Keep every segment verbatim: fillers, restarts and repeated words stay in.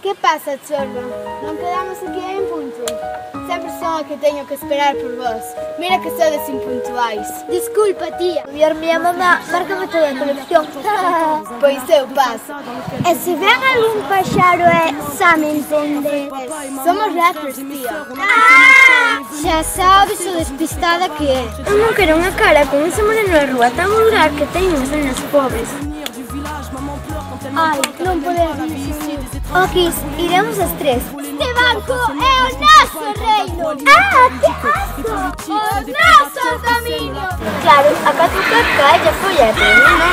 Que pasa, chorba? Non quedamos aquí en punto? Sempre son a que teño que esperar por vos. Mira que sodes impuntuais. Disculpa, tía. Vierme a mamá, márcame toda a colección. Pois eu paso. E se ven algún paxaro e xa me entende. Somos rappers, tía. Ah! Xa sabes o despistada que é. Eu non quero unha cara con ese moreno na rúa tan vulgar que teñen as nenas pobres. Ai, non podes dicir. Okis, iremos as tres. Este banco é o noso reino. Ah, que asco! Os nosos dominios. Claro, a catro cae ya foi a terminar.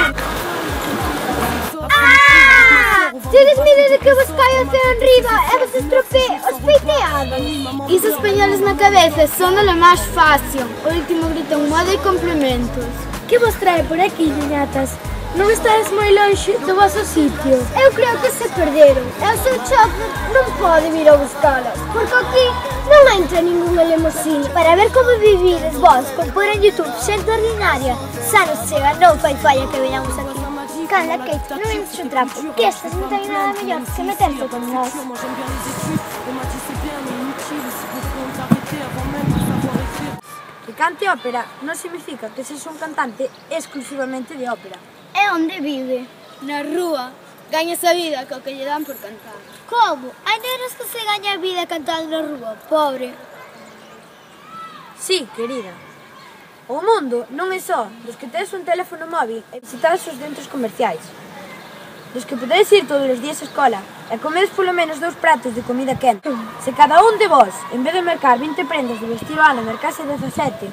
Ah! Tedes medo de que vos caia hacia arriba e vos estropee os peiteados. Isos peñoles na cabeza son de lo máis fácil. Por último gritan moda e complementos. Que vos trae por aquí, niñatas? Non estades moi lonxe do vosso sitio. Eu creo que se perderon. E o seu chofer non pode vir a buscalas. Porque aquí non entra ninguna limusina. Para ver como vivides vos con pôr en YouTube xente ordinaria. Xa nos chega, non fai falla que veñamos aquí. Cala, Kate, non entres o trapo. Que estas non ten nada mellor que meterse con nós. Que cante ópera non significa que sexa un cantante exclusivamente de ópera. E onde vive? Na rúa. Gañas a vida co que lle dan por cantar. Como? Hai negros que se gaña a vida cantando na rúa, pobre. Sí, querida. O mundo non é só dos que tes un teléfono móvil e visitar os centros comerciais. Dos que podedes ir todos os días á escola e comedes polo menos dous pratos de comida quente. Se cada un de vos, en vez de mercar vinte prendas de vestir o ano, mercase dezasete,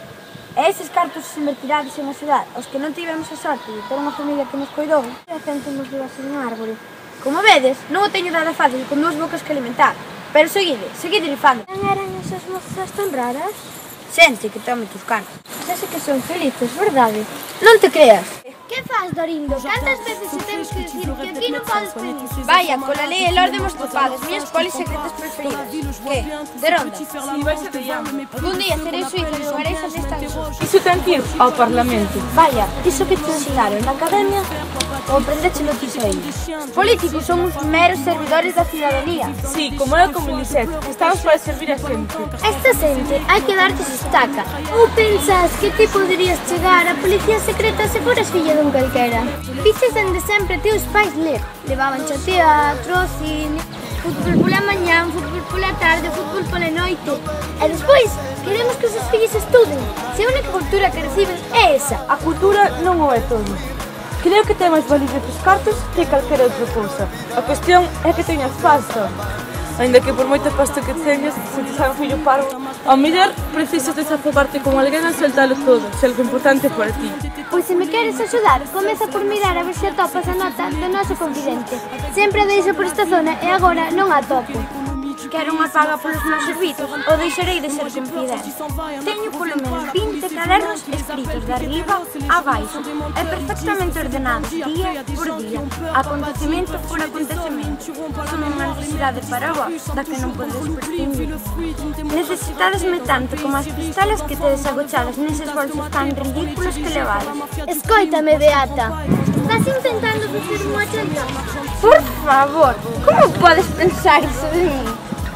e eses cartos se invertirades en a cidade, os que non tivemos a sorte de ter unha familia que nos coidou, e céntimos debaixo dun árbore. Como vedes, non o teño nada fácil con dúas bocas que alimentar, pero seguide, seguide rifando. Non eran esas mozas tan raras? Xente que tome tus cartas. Xa sei que son felices, verdade? Non te creas. Que faz, Dorindo? Cantas veces se temos que decir que aquí non podes pedir? Vaya, cola lei e l'orde hemos topado, as miñas polis secretas preferidas. Que? De ronda? Si, vais a te llamo. Algún día serei suiza e xogarei as estas cosas. Iso ten que ir ao Parlamento. Vaya, iso que te ensinaron na academia ou aprendéchelo ti só aí. Os políticos son os meros servidores da cidadanía. Si, como eu como Lisette, estamos para servir a xente. Esta xente hai que dartes estaca. Ou pensas que ti poderías chegar a policía secreta se foras filla dun calquera? Fiches dende sempre teus pais ler. Levaban a teatro, cine, fútbol pola mañán, fútbol pola tarde, fútbol pola noite. E despois, queremos que os seus fillos estuden. Se a única cultura que reciben é esa. A cultura non o é todo. Creo que ten máis validez os cartos que calquera outra cousa. A cuestión é que teñas pasta. Ainda que por moita pasta que teñas, se te sabe un fillo parvo, ao mellor precisas desafogarte con alguén a soltalo todo, se algo importante para ti. Pois se me queres axudar, comeza por mirar a ver se atopas a nota do noso confidente. Sempre a deixo por esta zona e agora non a atopo. Quero unha paga polos meus servizos ou deixarei de ser confidente. Teño polo menos vinte cadernos escritos de arriba a baixo e perfectamente ordenados día por día, acontecemento por acontecemento. Son unha necesidade para vos da que non podes prescindir. Necesitadesme tanto como as pistolas que tedes agochadas neses bolsos tan ridículos que levades. Escoítame, Beata. Estás intentando facer unha chantaje? Por favor, como podes pensar iso de mí?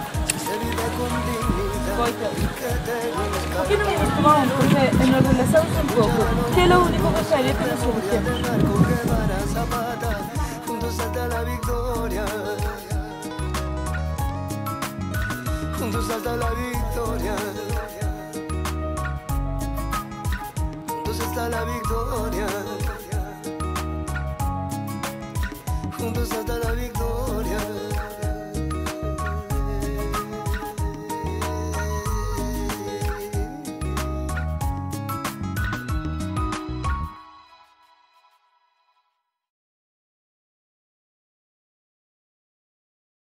Por que non imos tomar un café e nos relaxamos un pouco? Que é o único que serio que nos soluciona. Juntos hasta la victoria. Juntos hasta la victoria. Juntos hasta la victoria. Juntos hasta